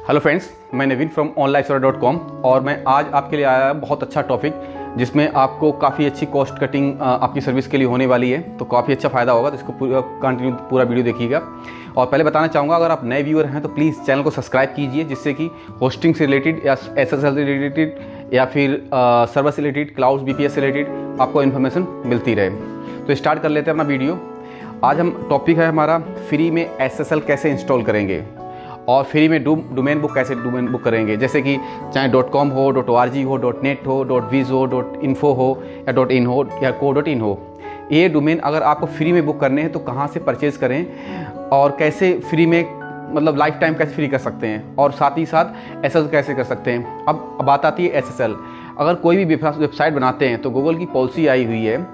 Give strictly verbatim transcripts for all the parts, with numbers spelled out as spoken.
Hello friends, मैं Naveen from online server dot com और मैं आज आपके लिए आया बहुत अच्छा टॉपिक जिसमें आपको काफ़ी अच्छी कॉस्ट कटिंग आपकी सर्विस के लिए होने वाली है। तो काफ़ी अच्छा फ़ायदा होगा, तो इसको पूरा कंटिन्यू पूरा वीडियो देखिएगा। और पहले बताना चाहूँगा, अगर आप नए व्यूअर हैं तो प्लीज़ चैनल को सब्सक्राइब कीजिए, जिससे कि होस्टिंग से रिलेटेड या एस एस एल से रिलेटेड या फिर सर्वर से related, cloud V P S से रिलेटेड आपको इन्फॉर्मेशन मिलती रहे। तो स्टार्ट कर लेते हैं अपना वीडियो। आज हम टॉपिक है हमारा फ्री में एस एस एल कैसे इंस्टॉल करेंगे और फ्री में डू डोमेन बुक कैसे डोमेन बुक करेंगे। जैसे कि चाहे डॉट कॉम हो, डॉट ओ आर जी हो, डॉट नेट हो, डॉट वीज हो, डॉट इन्फो हो या डॉट इन हो या को डॉट इन हो, ये डोमेन अगर आपको फ्री में बुक करने हैं तो कहाँ से परचेज़ करें और कैसे फ्री में, मतलब लाइफ टाइम कैसे फ्री कर सकते हैं, और साथ ही साथ एस एस एल कैसे कर सकते हैं। अब बात आती है एस एस एल। अगर कोई भी वेबसाइट बनाते हैं तो गूगल की पॉलिसी आई हुई है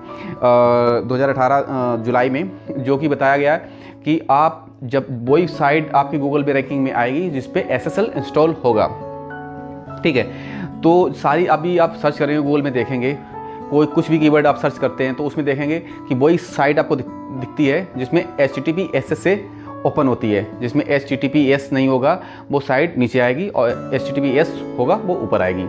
दो हज़ार अठारह जुलाई में, जो कि बताया गया है कि आप जब वही साइट आपकी गूगल पे रैंकिंग में आएगी जिस पे एस एस एल इंस्टॉल होगा, ठीक है। तो सारी अभी आप सर्च करेंगे गूगल में, देखेंगे कोई कुछ भी कीवर्ड आप सर्च करते हैं तो उसमें देखेंगे कि वही साइट आपको दिख, दिखती है जिसमें H T T P S S से ओपन होती है। जिसमें H T T P S नहीं होगा वो साइट नीचे आएगी और H T T P S होगा वो ऊपर आएगी।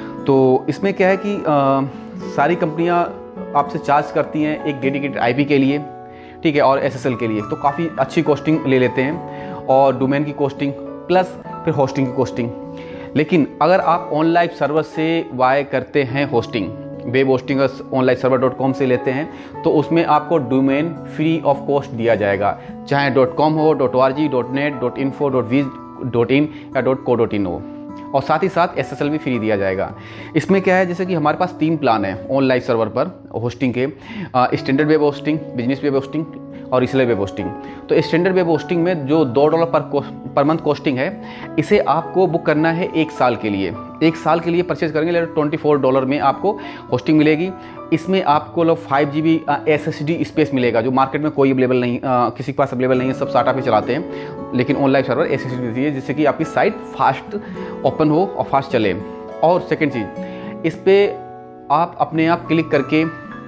तो इसमें क्या है कि आ, सारी कंपनियां आपसे चार्ज करती हैं एक डेडिकेटेड आई पी के लिए, ठीक है, और एस एस एल के लिए। तो काफ़ी अच्छी कॉस्टिंग ले लेते हैं, और डोमेन की कॉस्टिंग प्लस फिर होस्टिंग की कॉस्टिंग। लेकिन अगर आप ऑनलाइन सर्वर से वाई करते हैं hosting, web hosting online server dot com से लेते हैं, तो उसमें आपको डोमेन फ्री ऑफ कॉस्ट दिया जाएगा, चाहे डॉट कॉम हो, dot O R G, dot net, dot info, dot biz, dot in या डॉट को डॉट इन हो, और साथ ही साथ एस एस एल भी फ्री दिया जाएगा। इसमें क्या है, जैसे कि हमारे पास तीन प्लान है ऑनलाइन सर्वर पर होस्टिंग के, standard web hosting, business web hosting और इसलिए वेब होस्टिंग। तो स्टैंडर्ड वेब होस्टिंग में जो दो डॉलर पर पर मंथ कॉस्टिंग है, इसे आपको बुक करना है एक साल के लिए। एक साल के लिए परचेज करेंगे लेकिन ट्वेंटी फोर डॉलर में आपको होस्टिंग मिलेगी। इसमें आपको लोग five G B S S D space मिलेगा, जो मार्केट में कोई अवेलेबल नहीं, आ, किसी के पास अवेलेबल नहीं है, सब स्टार्टअप पे चलाते हैं। लेकिन online server S S D देती है जिससे कि आपकी साइट फास्ट ओपन हो और फास्ट चले। और सेकेंड चीज़, इस पर आप अपने आप क्लिक करके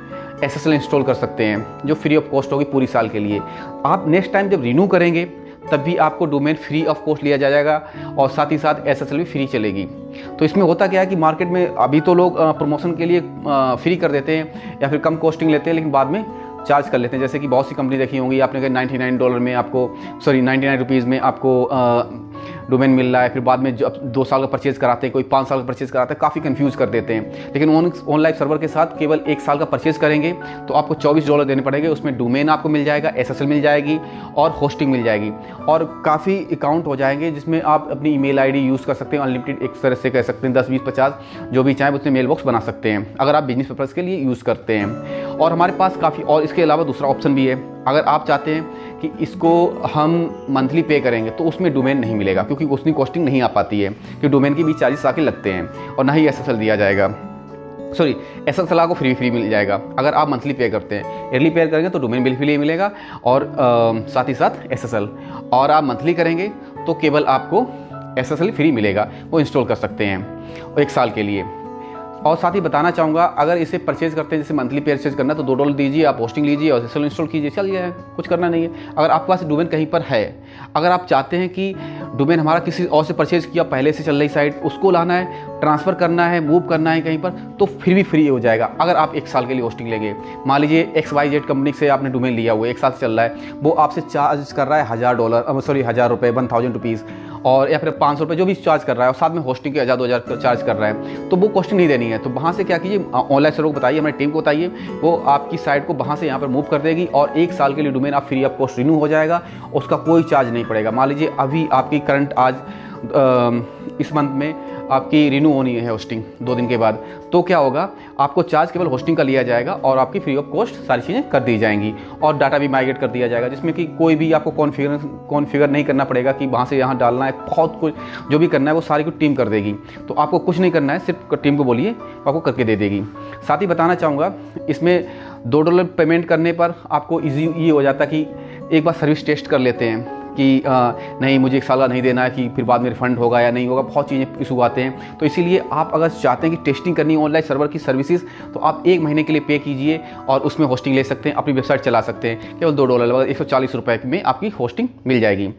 एस एस एल इंस्टॉल कर सकते हैं, जो फ्री ऑफ कॉस्ट होगी पूरी साल के लिए। आप नेक्स्ट टाइम जब रिन्यू करेंगे तब भी आपको डोमेन फ्री ऑफ कॉस्ट लिया जाएगा और साथ ही साथ एस एस एल भी फ्री चलेगी। तो इसमें होता क्या है कि मार्केट में अभी तो लोग प्रमोशन के लिए फ्री कर देते हैं या फिर कम कॉस्टिंग लेते हैं, लेकिन बाद में चार्ज कर लेते हैं। जैसे कि बहुत सी कंपनी देखी होंगी आपने, नाइन्टी नाइन डॉलर में आपको, सॉरी नाइन्टी नाइन रुपीज़ में आपको डोमेन मिल रहा है, फिर बाद में जब दो साल का परचेज कराते हैं, कोई पाँच साल का परचेज कराते हैं, काफ़ी कंफ्यूज कर देते हैं। लेकिन ऑनलाइन सर्वर के साथ केवल एक साल का परचेज करेंगे तो आपको चौबीस डॉलर देने पड़ेंगे। उसमें डोमेन आपको मिल जाएगा, एस एस एल मिल जाएगी और होस्टिंग मिल जाएगी, और काफ़ी अकाउंट हो जाएंगे जिसमें आप अपनी ईमेल आईडी यूज़ कर सकते हैं, अनलिमिटेड एक तरह से कह सकते हैं, दस बीस पचास जो भी चाहें उसमें मेल बॉक्स बना सकते हैं अगर आप बिजनेस पर्पज़ के लिए यूज़ करते हैं। और हमारे पास काफ़ी, और इसके अलावा दूसरा ऑप्शन भी है, अगर आप चाहते हैं कि इसको हम मंथली पे करेंगे तो उसमें डोमेन नहीं मिलेगा, क्योंकि उसकी कॉस्टिंग नहीं आ पाती है, क्योंकि डोमेन के भी चार्जेस आके लगते हैं, और ना ही एस एस एल दिया जाएगा। सॉरी, एस एस एल आपको फ्री फ्री मिल जाएगा अगर आप मंथली पे करते हैं। ईयरली पे करेंगे तो डोमेन बिल फ्री मिलेगा और आ, साथ ही साथ एस एस एल, और आप मंथली करेंगे तो केवल आपको एस एस एल फ्री मिलेगा, वो इंस्टॉल कर सकते हैं एक साल के लिए। और साथ ही बताना चाहूँगा, अगर इसे परचेज करते हैं, जैसे मंथली परचेज करना, तो दो डॉलर दीजिए, आप होस्टिंग लीजिए और एस एस एल इंस्टॉल कीजिए, चलिए, कुछ करना नहीं है। अगर आपके पास डोमेन कहीं पर है, अगर आप चाहते हैं कि डोमेन हमारा किसी और से परचेज किया, पहले से चल रही साइट, उसको लाना है, ट्रांसफ़र करना है, मूव करना है कहीं पर, तो फिर भी फ्री हो जाएगा अगर आप एक साल के लिए होस्टिंग लेंगे। मान लीजिए एक्स वाई जेड कंपनी से आपने डोमेन लिया हुआ है, एक साल से चल रहा है, वो आपसे चार्ज कर रहा है हज़ार डॉलर सॉरी हज़ार रुपये वन थाउजेंड रुपीज़ और या फिर पाँच सौ रुपये जो भी चार्ज कर रहा है, और साथ में होस्टिंग के हज़ार दो हज़ार चार्ज कर रहा है, तो वो कॉस्टिंग नहीं देनी है। तो वहाँ से क्या कीजिए, ऑनलाइन सर्वर को बताइए, हमारी टीम को बताइए, वो आपकी साइट को वहाँ से यहाँ पर मूव कर देगी और एक साल के लिए डोमेन आप फ्री ऑफ कॉस्ट रिन्यू हो जाएगा, उसका कोई चार्ज नहीं पड़ेगा। मान लीजिए अभी आपकी करंट आज आ, इस मंथ में आपकी रिन्यू होनी है होस्टिंग दो दिन के बाद, तो क्या होगा, आपको चार्ज केवल होस्टिंग का लिया जाएगा और आपकी फ्री ऑफ कॉस्ट सारी चीज़ें कर दी जाएंगी, और डाटा भी माइग्रेट कर दिया जाएगा, जिसमें कि कोई भी आपको कॉन्फ़िगर कॉन्फ़िगर नहीं करना पड़ेगा कि वहाँ से यहाँ डालना है, बहुत कुछ जो भी करना है वो सारी कुछ टीम कर देगी। तो आपको कुछ नहीं करना है, सिर्फ टीम को बोलिए, आपको करके दे देगी। साथ ही बताना चाहूँगा, इसमें दो डॉलर पेमेंट करने पर आपको ईजी ये हो जाता है कि एक बार सर्विस टेस्ट कर लेते हैं कि आ, नहीं मुझे एक साल का नहीं देना है, कि फिर बाद में रिफंड होगा या नहीं होगा, बहुत चीज़ें इशू आते हैं। तो इसीलिए आप अगर चाहते हैं कि टेस्टिंग करनी है ऑनलाइन सर्वर की सर्विसेज, तो आप एक महीने के लिए पे कीजिए और उसमें होस्टिंग ले सकते हैं, अपनी वेबसाइट चला सकते हैं। केवल दो डॉलर लगभग एक सौ चालीस रुपये में आपकी होस्टिंग मिल जाएगी।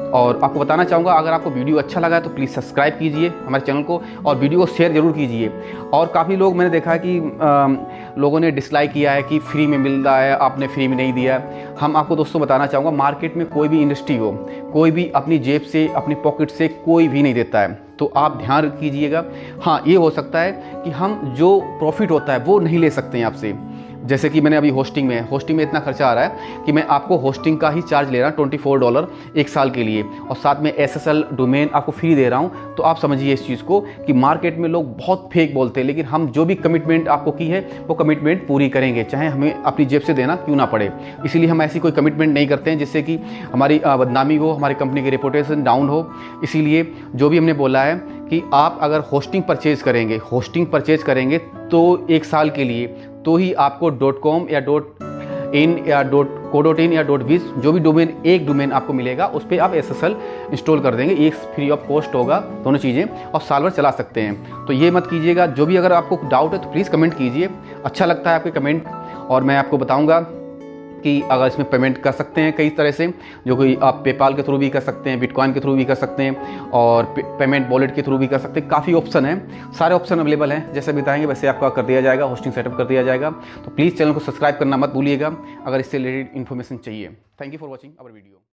और आपको बताना चाहूँगा, अगर आपको वीडियो अच्छा लगा है तो प्लीज़ सब्सक्राइब कीजिए हमारे चैनल को और वीडियो को शेयर ज़रूर कीजिए। और काफ़ी लोग मैंने देखा है कि आ, लोगों ने डिसलाइक किया है कि फ्री में मिल रहा है, आपने फ्री में नहीं दिया। हम आपको दोस्तों बताना चाहूँगा, मार्केट में कोई भी इंडस्ट्री हो, कोई भी अपनी जेब से, अपनी पॉकेट से कोई भी नहीं देता है, तो आप ध्यान कीजिएगा। हाँ, ये हो सकता है कि हम जो प्रॉफिट होता है वो नहीं ले सकते हैं आपसे। जैसे कि मैंने अभी होस्टिंग में होस्टिंग में इतना खर्चा आ रहा है कि मैं आपको होस्टिंग का ही चार्ज ले रहा हूँ ट्वेंटी फोर डॉलर एक साल के लिए, और साथ में एस एस एल डोमेन आपको फ्री दे रहा हूँ। तो आप समझिए इस चीज़ को कि मार्केट में लोग बहुत फेक बोलते हैं, लेकिन हम जो भी कमिटमेंट आपको की है वो कमिटमेंट पूरी करेंगे, चाहे हमें अपनी जेब से देना क्यों ना पड़े। इसीलिए हम ऐसी कोई कमिटमेंट नहीं करते हैं जिससे कि हमारी बदनामी हो, हमारी कंपनी की रेपुटेशन डाउन हो। इसीलिए जो भी हमने बोला है कि आप अगर होस्टिंग परचेज करेंगे होस्टिंग परचेज करेंगे तो एक साल के लिए, तो ही आपको डॉट कॉम या डॉट इन या डॉट को डॉट इन या डॉट विज जो भी डोमेन, एक डोमेन आपको मिलेगा उस पर आप एस एस एल इंस्टॉल कर देंगे। एक फ्री ऑफ कॉस्ट होगा दोनों चीज़ें, और साल भर चला सकते हैं। तो ये मत कीजिएगा। जो भी अगर आपको डाउट है तो प्लीज़ कमेंट कीजिए, अच्छा लगता है आपके कमेंट, और मैं आपको बताऊँगा कि अगर इसमें पेमेंट कर सकते हैं कई तरह से, जो कोई आप पेपाल के थ्रू भी कर सकते हैं, बिटकॉइन के थ्रू भी कर सकते हैं, और पे, पेमेंट वॉलेट के थ्रू भी कर सकते हैं। काफ़ी ऑप्शन हैं, सारे ऑप्शन अवेलेबल हैं। जैसे बताएंगे वैसे आपका कर दिया जाएगा, होस्टिंग सेटअप कर दिया जाएगा। तो प्लीज़ चैनल को सब्सक्राइब करना मत भूलिएगा अगर इससे रिलेटेड इन्फॉर्मेशन चाहिए। Thank you for watching our video.